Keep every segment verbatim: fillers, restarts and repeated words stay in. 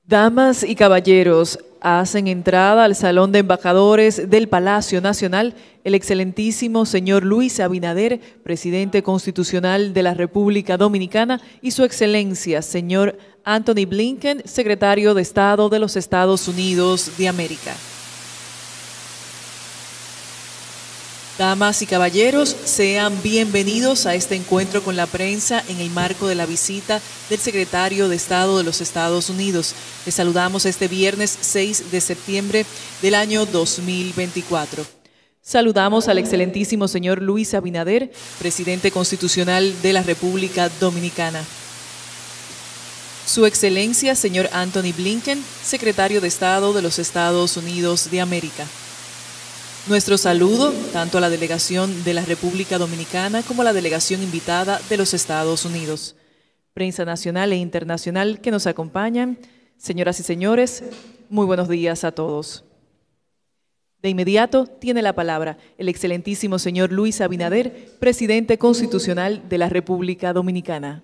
Damas y caballeros, hacen entrada al Salón de Embajadores del Palacio Nacional el excelentísimo señor Luis Abinader, presidente constitucional de la República Dominicana, y su excelencia, señor Antony Blinken, secretario de Estado de los Estados Unidos de América. Damas y caballeros, sean bienvenidos a este encuentro con la prensa en el marco de la visita del secretario de Estado de los Estados Unidos. Les saludamos este viernes seis de septiembre del año dos mil veinticuatro. Saludamos al excelentísimo señor Luis Abinader, presidente constitucional de la República Dominicana. Su excelencia, señor Antony Blinken, secretario de Estado de los Estados Unidos de América. Nuestro saludo tanto a la delegación de la República Dominicana como a la delegación invitada de los Estados Unidos. Prensa nacional e internacional que nos acompañan, señoras y señores, muy buenos días a todos. De inmediato tiene la palabra el excelentísimo señor Luis Abinader, presidente constitucional de la República Dominicana.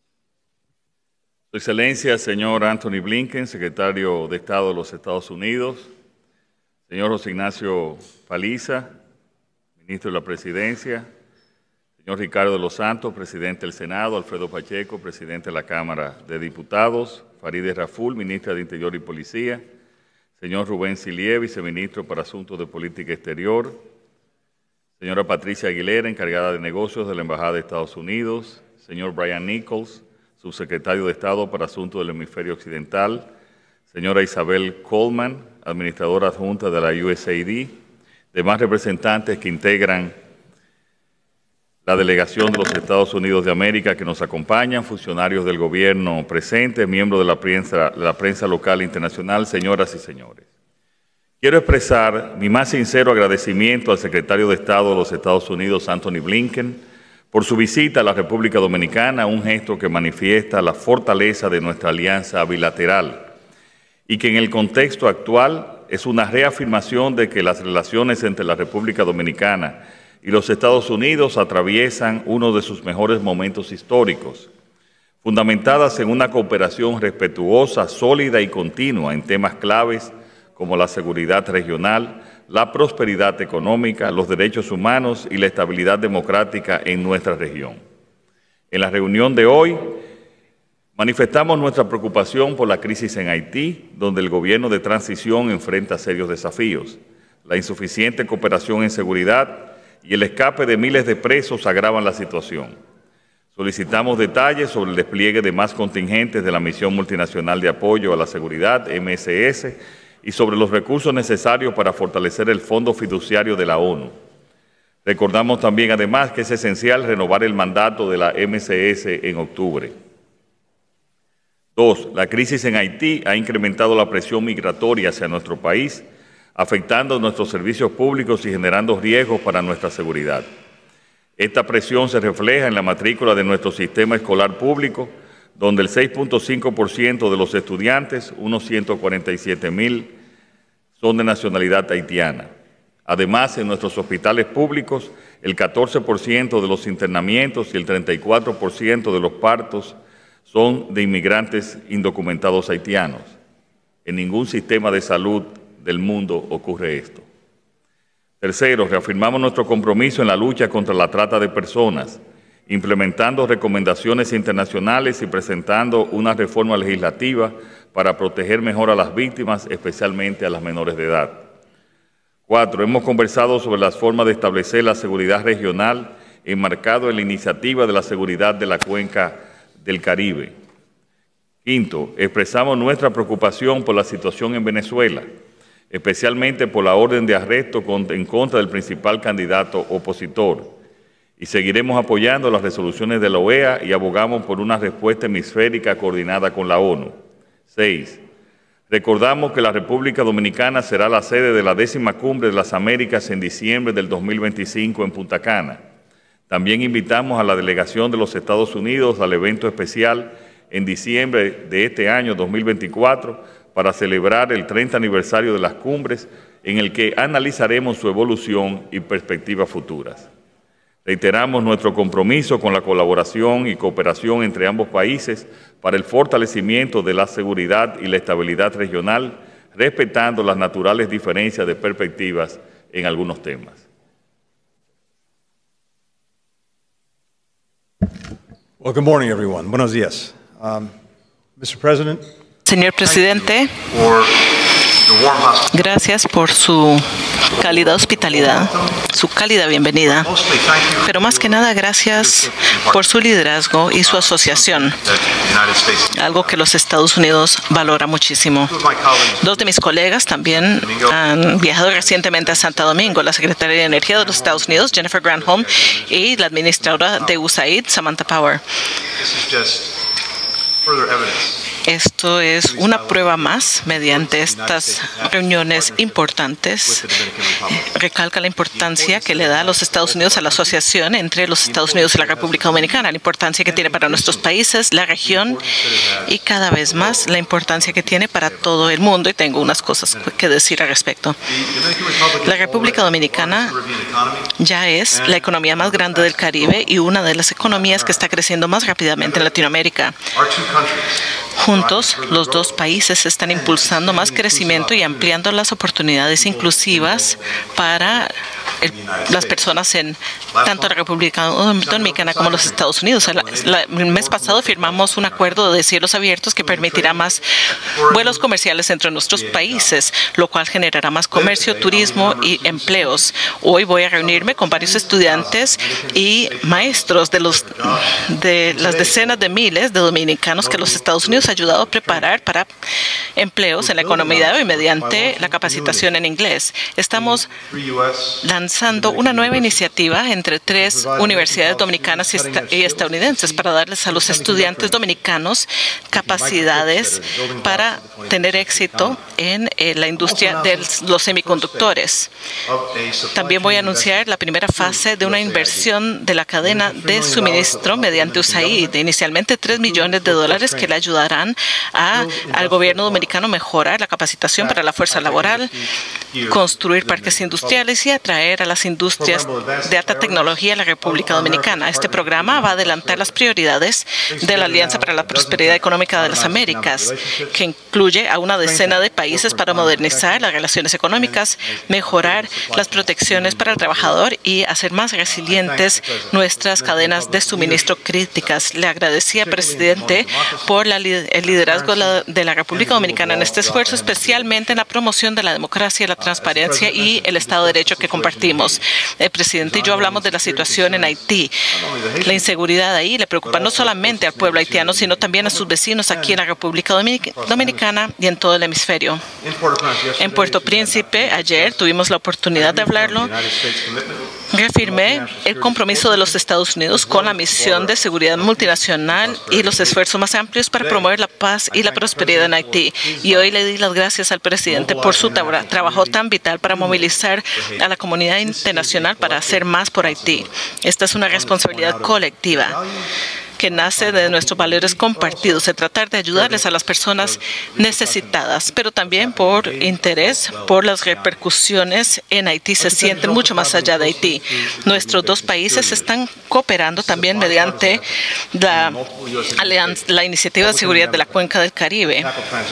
Su excelencia, señor Antony Blinken, secretario de Estado de los Estados Unidos. Señor José Ignacio Paliza, ministro de la Presidencia, señor Ricardo de los Santos, presidente del Senado, Alfredo Pacheco, presidente de la Cámara de Diputados, Farideh Raful, ministra de Interior y Policía, señor Rubén Sillier, viceministro para Asuntos de Política Exterior, señora Patricia Aguilera, encargada de negocios de la Embajada de Estados Unidos, señor Brian Nichols, subsecretario de Estado para Asuntos del Hemisferio Occidental, señora Isabel Coleman, administradora adjunta de la U S A I D, demás representantes que integran la delegación de los Estados Unidos de América que nos acompañan, funcionarios del gobierno presentes, miembros de la prensa, de la prensa local e internacional, señoras y señores. Quiero expresar mi más sincero agradecimiento al secretario de Estado de los Estados Unidos, Antony Blinken, por su visita a la República Dominicana, un gesto que manifiesta la fortaleza de nuestra alianza bilateral y que en el contexto actual es una reafirmación de que las relaciones entre la República Dominicana y los Estados Unidos atraviesan uno de sus mejores momentos históricos, fundamentadas en una cooperación respetuosa, sólida y continua en temas claves como la seguridad regional, la prosperidad económica, los derechos humanos y la estabilidad democrática en nuestra región. En la reunión de hoy, manifestamos nuestra preocupación por la crisis en Haití, donde el gobierno de transición enfrenta serios desafíos. La insuficiente cooperación en seguridad y el escape de miles de presos agravan la situación. Solicitamos detalles sobre el despliegue de más contingentes de la Misión Multinacional de Apoyo a la Seguridad, M S S, y sobre los recursos necesarios para fortalecer el Fondo Fiduciario de la ONU. Recordamos también, además, que es esencial renovar el mandato de la M S S en octubre. Dos, la crisis en Haití ha incrementado la presión migratoria hacia nuestro país, afectando nuestros servicios públicos y generando riesgos para nuestra seguridad. Esta presión se refleja en la matrícula de nuestro sistema escolar público, donde el seis punto cinco por ciento de los estudiantes, unos ciento cuarenta y siete mil, son de nacionalidad haitiana. Además, en nuestros hospitales públicos, el catorce por ciento de los internamientos y el treinta y cuatro por ciento de los partos son de inmigrantes indocumentados haitianos. En ningún sistema de salud del mundo ocurre esto. Tercero, reafirmamos nuestro compromiso en la lucha contra la trata de personas, implementando recomendaciones internacionales y presentando una reforma legislativa para proteger mejor a las víctimas, especialmente a las menores de edad. Cuatro, hemos conversado sobre las formas de establecer la seguridad regional enmarcado en la iniciativa de la seguridad de la cuenca del Caribe. Quinto, expresamos nuestra preocupación por la situación en Venezuela, especialmente por la orden de arresto en contra del principal candidato opositor, y seguiremos apoyando las resoluciones de la O E A y abogamos por una respuesta hemisférica coordinada con la ONU. Seis, recordamos que la República Dominicana será la sede de la décima Cumbre de las Américas en diciembre del dos mil veinticinco en Punta Cana. También invitamos a la delegación de los Estados Unidos al evento especial en diciembre de este año dos mil veinticuatro para celebrar el treinta aniversario de las cumbres, en el que analizaremos su evolución y perspectivas futuras. Reiteramos nuestro compromiso con la colaboración y cooperación entre ambos países para el fortalecimiento de la seguridad y la estabilidad regional, respetando las naturales diferencias de perspectivas en algunos temas. Well, good morning, everyone. Buenos días. Um, mister President. Señor Presidente, gracias por su cálida hospitalidad, su cálida bienvenida, pero más que nada gracias por su liderazgo y su asociación, algo que los Estados Unidos valora muchísimo. Dos de mis colegas también han viajado recientemente a Santo Domingo, la Secretaria de Energía de los Estados Unidos, Jennifer Granholm, y la administradora de U S A I D, Samantha Power. Esto es una prueba más mediante estas reuniones importantes. Recalca la importancia que le da a los Estados Unidos a la asociación entre los Estados Unidos y la República Dominicana, la importancia que tiene para nuestros países, la región y cada vez más la importancia que tiene para todo el mundo. Y tengo unas cosas que decir al respecto. La República Dominicana ya es la economía más grande del Caribe y una de las economías que está creciendo más rápidamente en Latinoamérica. Juntos, los dos países están impulsando más crecimiento y ampliando las oportunidades inclusivas para el, las personas en tanto la República Dominicana como los Estados Unidos. El, la, el mes pasado firmamos un acuerdo de cielos abiertos que permitirá más vuelos comerciales entre nuestros países, lo cual generará más comercio, turismo y empleos. Hoy voy a reunirme con varios estudiantes y maestros de, los, de las decenas de miles de dominicanos que los Estados Unidos ha ayudado a preparar para empleos en la economía de hoy mediante la capacitación en inglés. Estamos lanzando una nueva iniciativa entre tres universidades dominicanas y estadounidenses para darles a los estudiantes dominicanos capacidades para tener éxito en eh, la industria de los semiconductores. También voy a anunciar la primera fase de una inversión de la cadena de suministro mediante U S A I D, de inicialmente tres millones de dólares que le ayudarán a, al gobierno dominicano mejorar la capacitación para la fuerza laboral, construir parques industriales y atraer a las industrias de alta tecnología a la República Dominicana. Este programa va a adelantar las prioridades de la Alianza para la Prosperidad Económica de las Américas, que incluye a una decena de países para modernizar las relaciones económicas, mejorar las protecciones para el trabajador y hacer más resilientes nuestras cadenas de suministro críticas. Le agradecía, presidente, por la, el liderazgo de la República Dominicana en este esfuerzo, especialmente en la promoción de la democracia, la transparencia y el Estado de Derecho que compartimos. El presidente y yo hablamos de la situación en Haití. La inseguridad ahí le preocupa no solamente al pueblo haitiano, sino también a sus vecinos aquí en la República Dominicana y en todo el hemisferio. En Puerto Príncipe, ayer tuvimos la oportunidad de hablarlo. Reafirmé el compromiso de los Estados Unidos con la misión de seguridad multinacional y los esfuerzos más amplios para promover la paz y la prosperidad en Haití. Y hoy le di las gracias al presidente por su tra trabajo tan vital para movilizar a la comunidad internacional para hacer más por Haití. Esta es una responsabilidad colectiva que nace de nuestros valores compartidos, de tratar de ayudarles a las personas necesitadas, pero también por interés, por las repercusiones en Haití se sienten mucho más allá de Haití. Nuestros dos países están cooperando también mediante la, la Iniciativa de Seguridad de la Cuenca del Caribe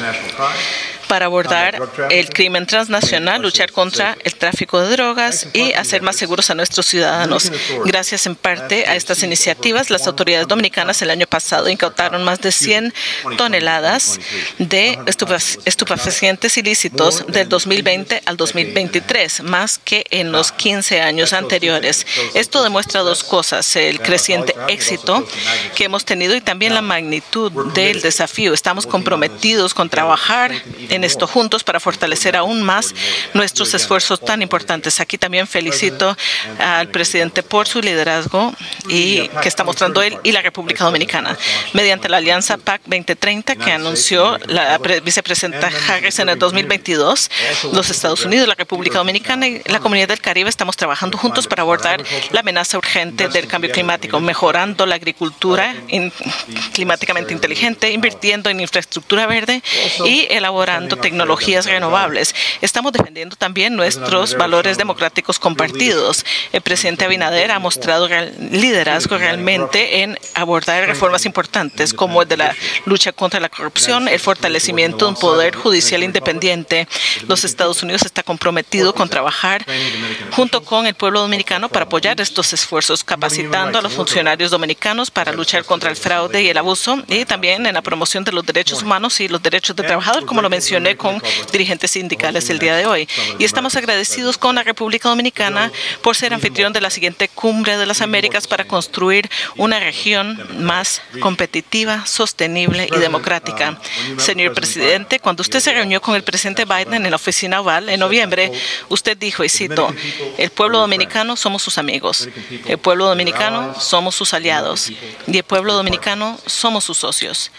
para abordar el crimen transnacional, luchar contra el tráfico de drogas y hacer más seguros a nuestros ciudadanos. Gracias en parte a estas iniciativas, las autoridades dominicanas el año pasado incautaron más de cien toneladas de estupefacientes ilícitos del dos mil veinte al dos mil veintitrés, más que en los quince años anteriores. Esto demuestra dos cosas, el creciente éxito que hemos tenido y también la magnitud del desafío. Estamos comprometidos con trabajar en esto juntos para fortalecer aún más nuestros esfuerzos tan importantes. Aquí también felicito al presidente por su liderazgo y que está mostrando él y la República Dominicana. Mediante la alianza P A C veinte treinta que anunció la vicepresidenta Harris en el dos mil veintidós, los Estados Unidos, la República Dominicana y la Comunidad del Caribe estamos trabajando juntos para abordar la amenaza urgente del cambio climático, mejorando la agricultura in, climáticamente inteligente, invirtiendo en infraestructura verde y elaborando desarrollando tecnologías renovables. Estamos defendiendo también nuestros valores democráticos compartidos. El presidente Abinader ha mostrado real, liderazgo realmente en abordar reformas importantes como el de la lucha contra la corrupción, el fortalecimiento de un poder judicial independiente. Los Estados Unidos está comprometido con trabajar junto con el pueblo dominicano para apoyar estos esfuerzos, capacitando a los funcionarios dominicanos para luchar contra el fraude y el abuso, y también en la promoción de los derechos humanos y los derechos del trabajador, como lo mencioné con dirigentes sindicales el día de hoy. Y estamos agradecidos con la República Dominicana por ser anfitrión de la siguiente Cumbre de las Américas para construir una región más competitiva, sostenible y democrática. Señor presidente, cuando usted se reunió con el presidente Biden en la oficina Oval en noviembre, usted dijo, y cito, el pueblo dominicano somos sus amigos, el pueblo dominicano somos sus aliados y el pueblo dominicano somos sus socios.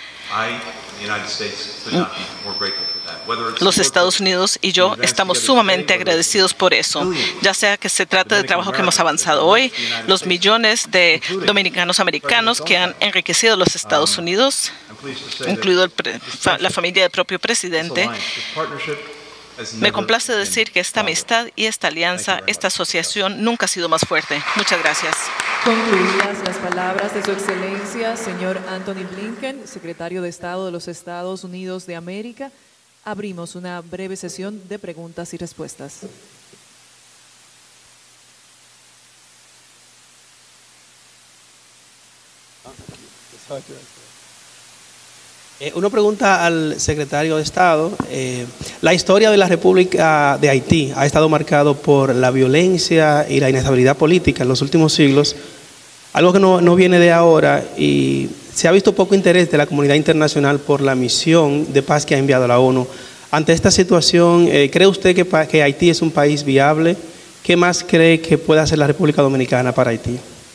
Los Estados Unidos y yo estamos sumamente agradecidos por eso, ya sea que se trate del trabajo que hemos avanzado hoy, los millones de dominicanos americanos que han enriquecido los Estados Unidos, incluido el pre, fa, la familia del propio presidente. Me complace decir que esta amistad y esta alianza, esta asociación nunca ha sido más fuerte. Muchas gracias. Concluidas las palabras de Su Excelencia, señor Anthony Blinken, secretario de Estado de los Estados Unidos de América, abrimos una breve sesión de preguntas y respuestas. Eh, una pregunta al secretario de Estado. Eh, la historia de la República de Haití ha estado marcado por la violencia y la inestabilidad política en los últimos siglos, algo que no, no viene de ahora, y se ha visto poco interés de la comunidad internacional por la misión de paz que ha enviado la ONU. Ante esta situación, eh, ¿cree usted que, que Haití es un país viable? ¿Qué más cree que puede hacer la República Dominicana para Haití?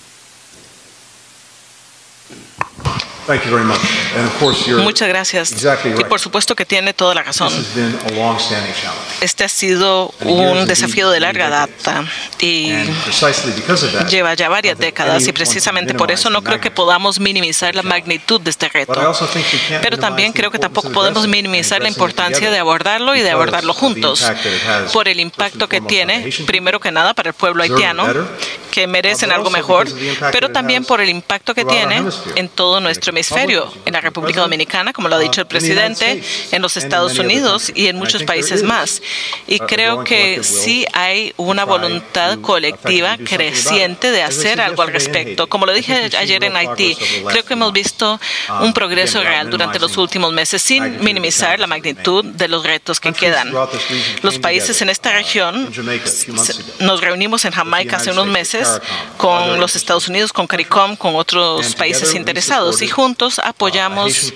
Thank you very much. And of course you're Muchas gracias. Exactly right. Y por supuesto que tiene toda la razón. This has been a long-standing challenge. Este ha sido un desafío de larga data y lleva ya varias décadas, y precisamente por eso no creo que podamos minimizar la magnitud de este reto. Pero también creo que tampoco podemos minimizar la importancia de abordarlo y de abordarlo juntos, por el impacto que tiene, primero que nada, para el pueblo haitiano, que merecen algo mejor, pero también por el impacto que tiene en todo nuestro hemisferio, en la República Dominicana, como lo ha dicho el presidente, en los Estados Unidos y en muchos países más. Y creo que sí hay una voluntad colectiva creciente de hacer algo al respecto. Como lo dije ayer en Haití, creo que hemos visto un progreso real durante los últimos meses, sin minimizar la magnitud de los retos que quedan. Los países en esta región, nos reunimos en Jamaica hace unos meses con los Estados Unidos, con CARICOM, con otros países interesados, y juntos apoyamos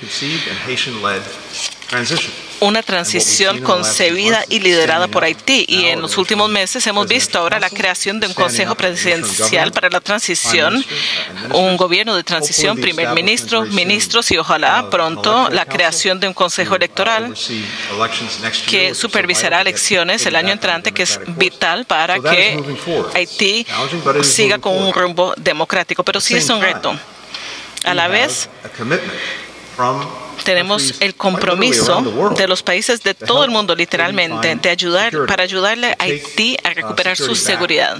una transición concebida y liderada por Haití. Y en los últimos meses hemos visto ahora la creación de un Consejo Presidencial para la Transición, un gobierno de transición, primer ministro, ministros, y ojalá pronto la creación de un Consejo Electoral que supervisará elecciones el año entrante, que es vital para que Haití siga con un rumbo democrático. Pero sí es un reto. A la vez, tenemos el compromiso de los países de todo el mundo, literalmente, de ayudar para ayudarle a Haití a recuperar su seguridad,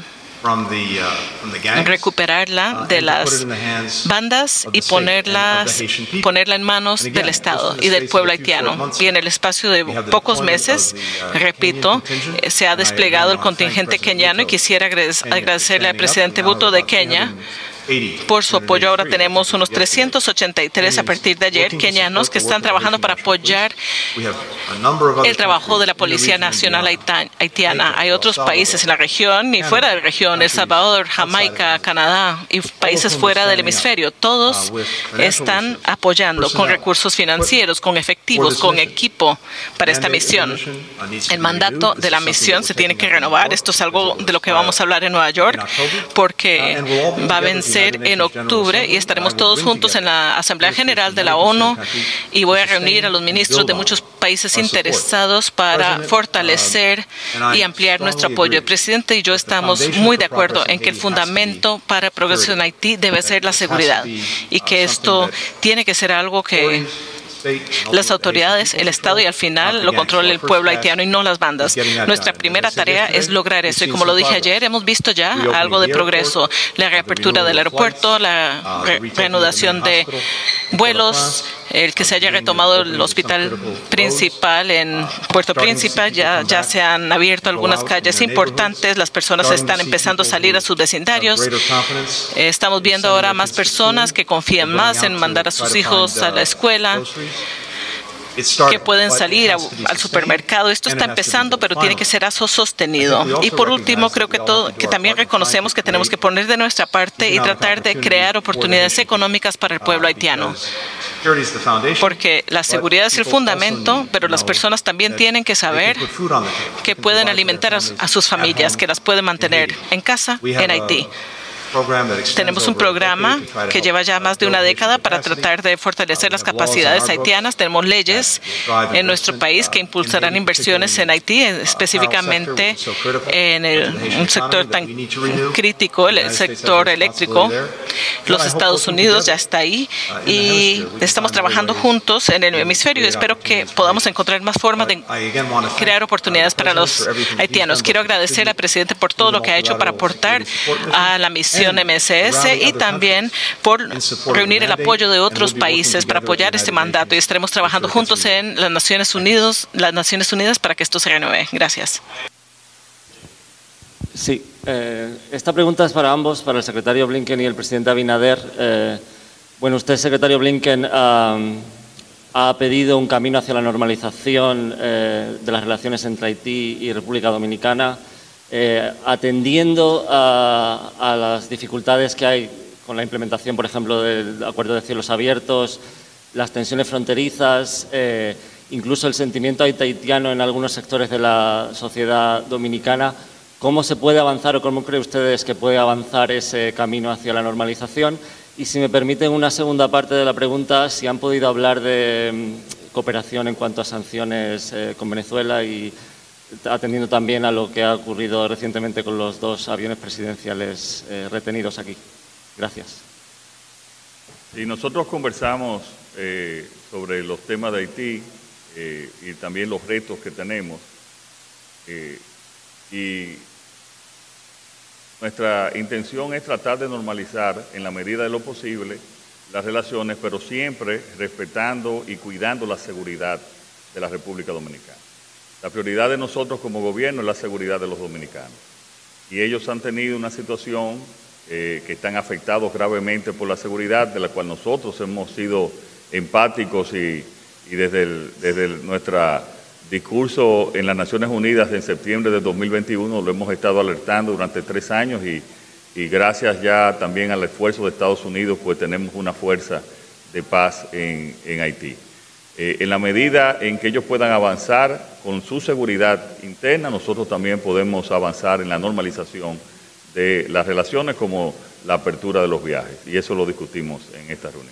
recuperarla de las bandas y ponerlas, ponerla en manos del Estado y del pueblo haitiano. Y en el espacio de pocos meses, repito, se ha desplegado el contingente keniano, y quisiera agradecerle al presidente Bhutto de Kenia por su apoyo. Ahora tenemos unos trescientos ochenta y tres a partir de ayer kenianos que están trabajando para apoyar el trabajo de la Policía Nacional haitiana. Hay otros países en la región y fuera de la región, El Salvador, Jamaica, Canadá y países fuera del hemisferio. Todos están apoyando con recursos financieros, con efectivos, con equipo para esta misión. El mandato de la misión se tiene que renovar. Esto es algo de lo que vamos a hablar en Nueva York, porque va a vencer en octubre y estaremos todos juntos en la Asamblea General de la ONU, y voy a reunir a los ministros de muchos países interesados para fortalecer y ampliar nuestro apoyo. El presidente y yo estamos muy de acuerdo en que el fundamento para el progreso en Haití debe ser la seguridad, y que esto tiene que ser algo que las autoridades, el Estado y al final lo controla el pueblo haitiano y no las bandas. Nuestra primera tarea es lograr eso y como lo dije ayer, hemos visto ya algo de progreso. La reapertura del aeropuerto, la re reanudación de vuelos, el que se haya retomado el hospital principal en Puerto Príncipe, ya, ya se han abierto algunas calles importantes, las personas están empezando a salir a sus vecindarios. Eh, estamos viendo ahora más personas que confían más en mandar a sus hijos a la escuela, que pueden salir a, al supermercado. Esto está empezando, pero tiene que ser eso sostenido. Y por último, creo que, todo, que también reconocemos que tenemos que poner de nuestra parte y tratar de crear oportunidades económicas para el pueblo haitiano. Porque la seguridad es el fundamento, pero las personas también tienen que saber que pueden alimentar a, a sus familias, que las pueden mantener en casa, en Haití. Tenemos un programa que lleva ya más de una década para tratar de fortalecer las capacidades haitianas. Tenemos leyes en nuestro país que impulsarán inversiones en Haití, específicamente en el, un sector tan crítico, el sector eléctrico. Los Estados Unidos ya está ahí y estamos trabajando juntos en el hemisferio y espero que podamos encontrar más formas de crear oportunidades para los haitianos. Quiero agradecer al presidente por todo lo que ha hecho para aportar a la misión M S S y también por reunir el apoyo de otros países para apoyar este mandato y estaremos trabajando juntos en las Naciones Unidas, las Naciones Unidas para que esto se renueve. Gracias. Sí, eh, esta pregunta es para ambos, para el secretario Blinken y el presidente Abinader. Eh, bueno, usted, secretario Blinken, um, ha pedido un camino hacia la normalización eh, de las relaciones entre Haití y República Dominicana. Eh, atendiendo a, a las dificultades que hay con la implementación, por ejemplo, del Acuerdo de Cielos Abiertos, las tensiones fronterizas, eh, incluso el sentimiento haitiano en algunos sectores de la sociedad dominicana, ¿cómo se puede avanzar o cómo creen ustedes que puede avanzar ese camino hacia la normalización? Y si me permiten una segunda parte de la pregunta, si han podido hablar de mm, cooperación en cuanto a sanciones eh, con Venezuela y atendiendo también a lo que ha ocurrido recientemente con los dos aviones presidenciales eh, retenidos aquí. Gracias. Y nosotros conversamos eh, sobre los temas de Haití eh, y también los retos que tenemos. Eh, y nuestra intención es tratar de normalizar en la medida de lo posible las relaciones, pero siempre respetando y cuidando la seguridad de la República Dominicana. La prioridad de nosotros como gobierno es la seguridad de los dominicanos. Y ellos han tenido una situación eh, que están afectados gravemente por la seguridad, de la cual nosotros hemos sido empáticos y, y desde, el, desde el, nuestro discurso en las Naciones Unidas en septiembre de dos mil veintiuno lo hemos estado alertando durante tres años y, y gracias ya también al esfuerzo de Estados Unidos, pues tenemos una fuerza de paz en, en Haití. Eh, en la medida en que ellos puedan avanzar con su seguridad interna, nosotros también podemos avanzar en la normalización de las relaciones como la apertura de los viajes. Y eso lo discutimos en esta reunión.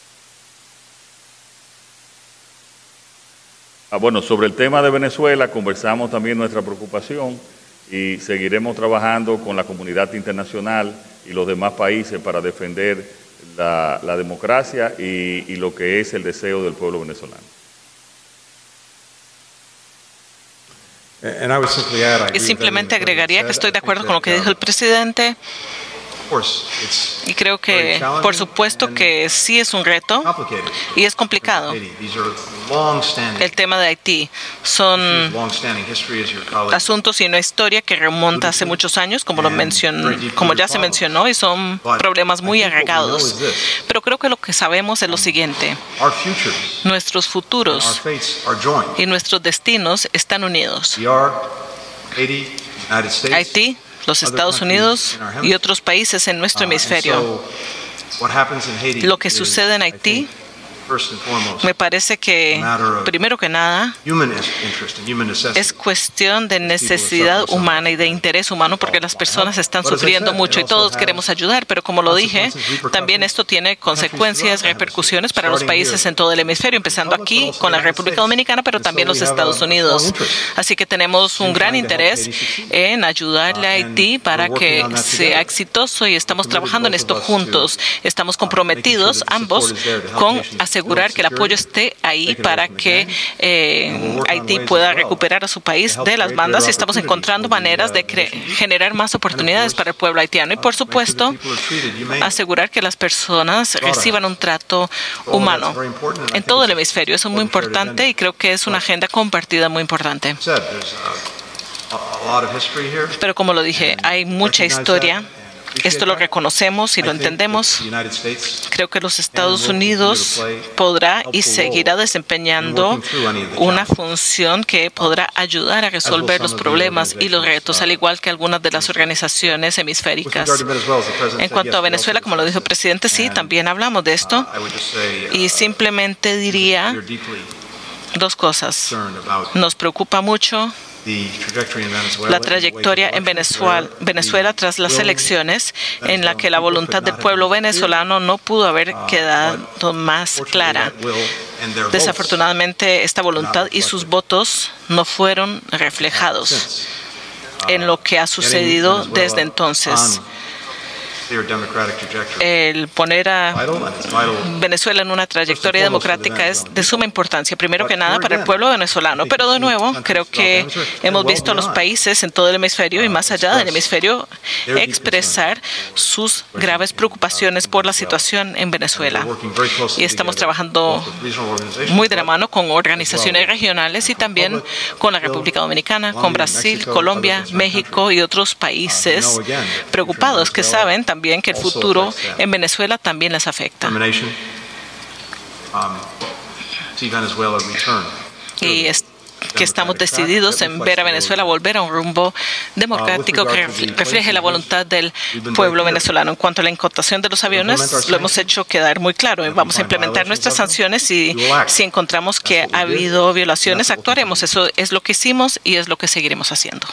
Ah, bueno, sobre el tema de Venezuela conversamos también nuestra preocupación y seguiremos trabajando con la comunidad internacional y los demás países para defender La, la democracia y, y lo que es el deseo del pueblo venezolano. Y simplemente agregaría que estoy de acuerdo con lo que dijo el presidente. Y creo que, por supuesto, que sí es un reto y es complicado. El tema de Haití son asuntos y una historia que remonta hace muchos años, como, lo mencion, como ya se mencionó, y son problemas muy arraigados. Pero creo que lo que sabemos es lo siguiente. Nuestros futuros y nuestros destinos están unidos. Haití, los Estados Unidos y otros países en nuestro hemisferio. Lo que sucede en Haití me parece que, primero que nada, es cuestión de necesidad humana y de interés humano, porque las personas están sufriendo mucho y todos queremos ayudar, pero como lo dije, también esto tiene consecuencias, repercusiones para los países en todo el hemisferio, empezando aquí con la República Dominicana, pero también los Estados Unidos. Así que tenemos un gran interés en ayudarle a Haití para que sea exitoso y estamos trabajando en esto juntos. Estamos comprometidos ambos con hacer asegurar que el apoyo esté ahí para que eh, Haití pueda recuperar a su país de las bandas, y estamos encontrando maneras de generar más oportunidades para el pueblo haitiano y, por supuesto, asegurar que las personas reciban un trato humano en todo el hemisferio. Eso es muy importante y creo que es una agenda compartida muy importante. Pero como lo dije, hay mucha historia. Esto lo reconocemos y lo entendemos. Creo que los Estados Unidos podrá y seguirá desempeñando una función que podrá ayudar a resolver los problemas y los retos, al igual que algunas de las organizaciones hemisféricas. En cuanto a Venezuela, como lo dijo el presidente, sí, también hablamos de esto. Y simplemente diría dos cosas. Nos preocupa mucho la trayectoria en Venezuela, Venezuela tras las elecciones, en la que la voluntad del pueblo venezolano no pudo haber quedado más clara. Desafortunadamente, esta voluntad y sus votos no fueron reflejados en lo que ha sucedido desde entonces. El poner a Venezuela en una trayectoria democrática es de suma importancia, primero que nada para el pueblo venezolano. Pero de nuevo, creo que hemos visto a los países en todo el hemisferio y más allá del hemisferio expresar sus graves preocupaciones por la situación en Venezuela. Y estamos trabajando muy de la mano con organizaciones regionales y también con la República Dominicana, con Brasil, Colombia, México y otros países preocupados que saben también que el futuro en Venezuela también les afecta. Y es que estamos decididos en ver a Venezuela volver a un rumbo democrático que refleje la voluntad del pueblo venezolano. En cuanto a la incautación de los aviones, lo hemos hecho quedar muy claro. Vamos a implementar nuestras sanciones y si encontramos que ha habido violaciones, actuaremos. Eso es lo que hicimos y es lo que seguiremos haciendo.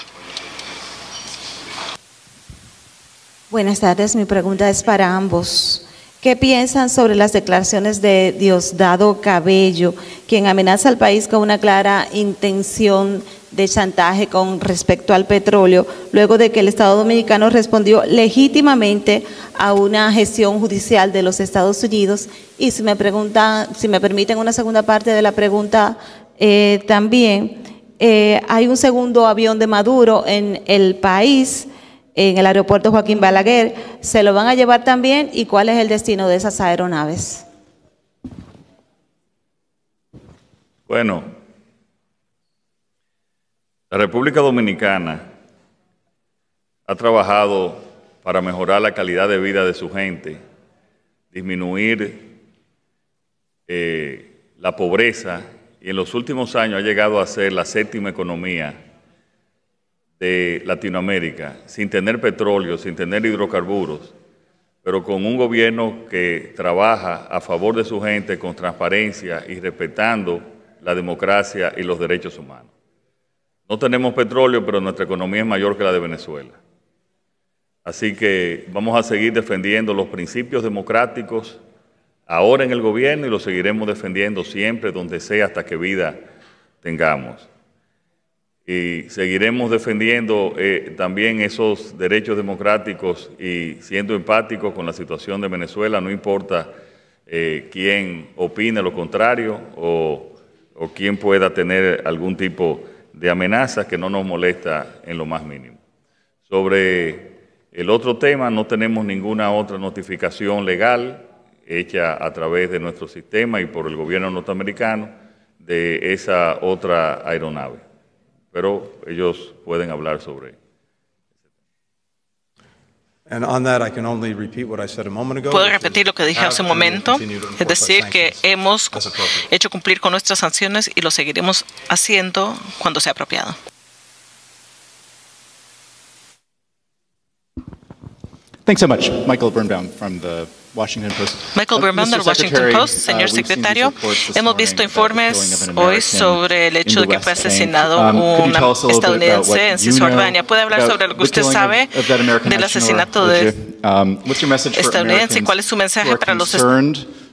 Buenas tardes, mi pregunta es para ambos. ¿Qué piensan sobre las declaraciones de Diosdado Cabello, quien amenaza al país con una clara intención de chantaje con respecto al petróleo, luego de que el Estado Dominicano respondió legítimamente a una gestión judicial de los Estados Unidos? Y si me preguntan, si me permiten una segunda parte de la pregunta eh, también, eh, hay un segundo avión de Maduro en el país, en el aeropuerto Joaquín Balaguer. ¿Se lo van a llevar también? ¿Y cuál es el destino de esas aeronaves? Bueno, la República Dominicana ha trabajado para mejorar la calidad de vida de su gente, disminuir eh, la pobreza, y en los últimos años ha llegado a ser la séptima economía de Latinoamérica, sin tener petróleo, sin tener hidrocarburos, pero con un gobierno que trabaja a favor de su gente con transparencia y respetando la democracia y los derechos humanos. No tenemos petróleo, pero nuestra economía es mayor que la de Venezuela. Así que vamos a seguir defendiendo los principios democráticos ahora en el gobierno y los seguiremos defendiendo siempre, donde sea, hasta que vida tengamos. Y seguiremos defendiendo eh, también esos derechos democráticos y siendo empáticos con la situación de Venezuela, no importa eh, quién opine lo contrario o, o quién pueda tener algún tipo de amenaza que no nos molesta en lo más mínimo. Sobre el otro tema, no tenemos ninguna otra notificación legal hecha a través de nuestro sistema y por el gobierno norteamericano de esa otra aeronave, pero ellos pueden hablar sobre. Puedo repetir lo que dije hace un momento, es decir, que hemos hecho cumplir con nuestras sanciones y lo seguiremos haciendo cuando sea apropiado. Thanks so much. Michael Birnbaum from the Washington Post. Michael Birnbaum del Washington Post. Señor secretario, hemos visto informes hoy sobre el hecho de que fue asesinado un estadounidense en Cisjordania. ¿Puede hablar sobre lo que usted sabe del asesinato de estadounidense y cuál es su mensaje para los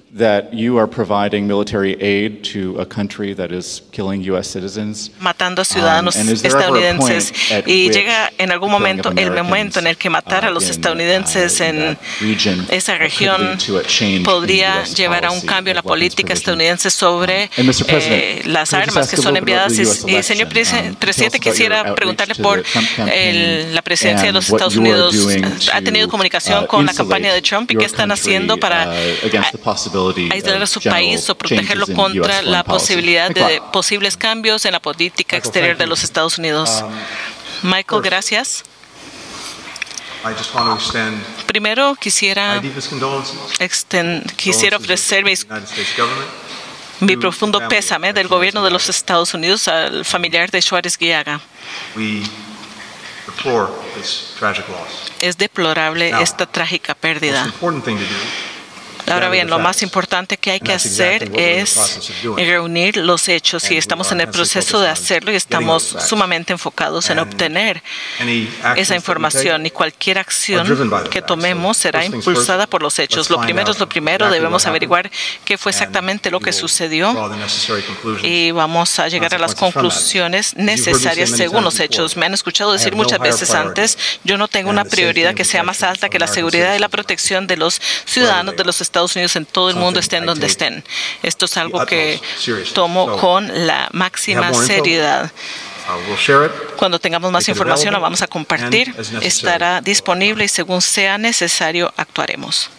that you are providing military aid to a country that is killing U S citizens? Matando a ciudadanos Um, and is there ever a estadounidenses. point at Y which llega en algún the killing momento of el momento en el que matar a uh, los in, estadounidenses uh, in en that region esa could región lead to a change in podría U S llevar a un policy cambio en la of weapons política provision? estadounidense sobre And Mister eh, President, las could I just armas ask que a son little bit about enviadas. the U S Y, y señor election? presi- Um, presidente, tell us about your quisiera outreach preguntarle to por the Trump campaign el- la presidencia de los and what Estados you are Unidos. doing ¿Ha tenido to, comunicación uh, con la campaña de insulate Trump y your qué están country, haciendo para uh, against the possibility aislar a of su general país o protegerlo changes in U S contra foreign la policy? posibilidad de Michael. posibles cambios en la política Michael, exterior thank de you. los Estados Unidos? Um, Michael, first, gracias. I just want to extend Primero my quisiera, deepest condolences. exten- quisiera condolences ofrecer of the mis- United States government mi to profundo the family pésame of del Juarez gobierno de los Guillaga. Estados Unidos al familiar de Juárez Guillaga. We deplore this tragic loss. Es deplorable Now, esta trágica The most pérdida. important thing to do Ahora bien, lo más importante que hay que hacer es reunir los hechos y estamos en el proceso de hacerlo y estamos sumamente enfocados en obtener esa información y cualquier acción que tomemos será impulsada por los hechos. Lo primero es lo primero, debemos averiguar qué fue exactamente lo que sucedió y vamos a llegar a las conclusiones necesarias según los hechos. Me han escuchado decir muchas veces antes, yo no tengo una prioridad que sea más alta que la seguridad y la protección de los ciudadanos de los Estados Unidos en todo el mundo, estén donde estén. Esto es algo que tomo con la máxima seriedad. Cuando tengamos más información la vamos a compartir, estará disponible y según sea necesario actuaremos.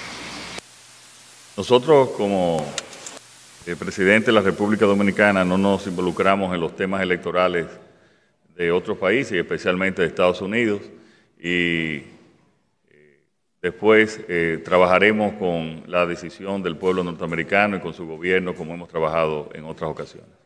Nosotros como eh, presidente de la República Dominicana no nos involucramos en los temas electorales de otros países, y especialmente de Estados Unidos, y eh, después eh, trabajaremos con la decisión del pueblo norteamericano y con su gobierno como hemos trabajado en otras ocasiones.